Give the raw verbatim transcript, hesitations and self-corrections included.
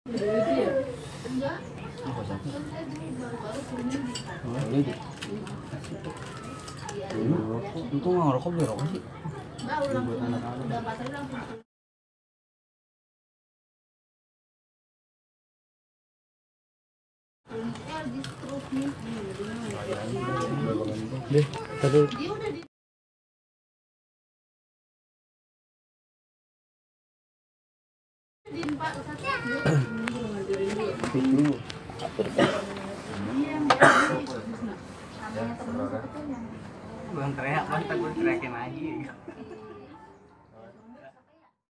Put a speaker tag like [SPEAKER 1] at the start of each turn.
[SPEAKER 1] Itu nggak ngerokok beli rokok sih. Deh, tadi. Itu.
[SPEAKER 2] Belum teriak, bang, takut teriakin lagi.